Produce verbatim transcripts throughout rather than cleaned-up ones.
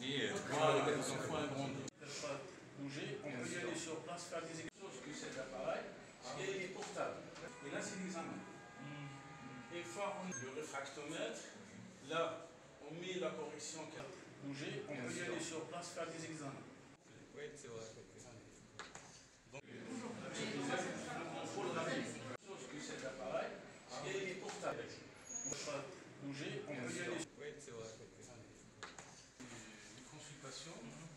grandit. Et... Voilà, les enfants grandissent. Ils ne peuvent pas bouger, on peut y aller sur place, faire des exercices que cet appareil, et il est portable. Et là, c'est l'examen. Et une fois on le réfractomètre, là, on met la correction qui a bougé, on peut y aller sur place, faire des examens. Oui, c'est vrai. Donc, on faut le rappeler. Sauf que cet appareil, et il est portable. On ne peut pas bouger, on peut y aller sur Oui, c'est vrai. les consultations.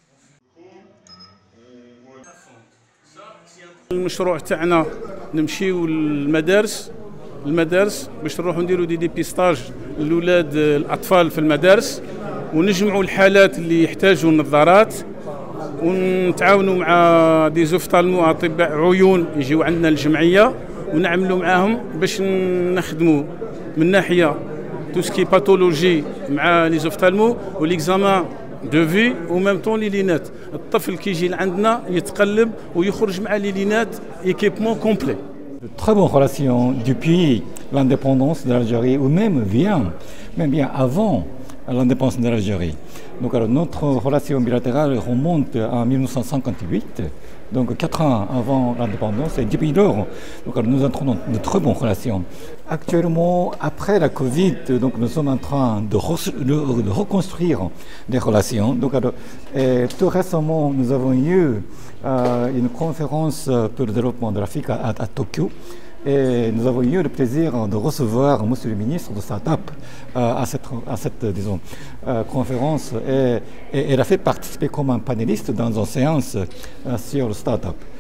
المشروع تاعنا نمشيو للمدارس المدارس باش نروحوا نديروا دي ديبيستاج للولاد الاطفال في المدارس ونجمعوا الحالات اللي يحتاجوا النظارات ونتعاونوا مع دي زوفتالمو اطباء عيون يجيو عندنا الجمعيه ونعملوا معاهم باش نخدموا من ناحيه توسكي باثولوجي مع لي زوفتالمو وليكزامان دو في و ميم طون لي لينات الطفل كيجي لعندنا يتقلب ويخرج مع لي لينات ايكيبمون كومبلي. De très bonnes relations depuis l'indépendance de l'Algérie ou même bien, même bien avant l'indépendance de l'Algérie. Donc alors, notre relation bilatérale remonte à mille neuf cent cinquante-huit, donc quatre ans avant l'indépendance, et depuis lors, donc alors, nous entrons dans de très bonnes relations. Actuellement, après la Covid, donc nous sommes en train de, re, de, de reconstruire des relations. Donc alors, et tout récemment, nous avons eu euh, une conférence pour le développement de l'Afrique à, à Tokyo. Et nous avons eu le plaisir de recevoir M. le ministre de Start-up euh, à cette, à cette disons, euh, conférence. Et, et elle a fait participer comme un panéliste dans une séance euh, sur le Start-up.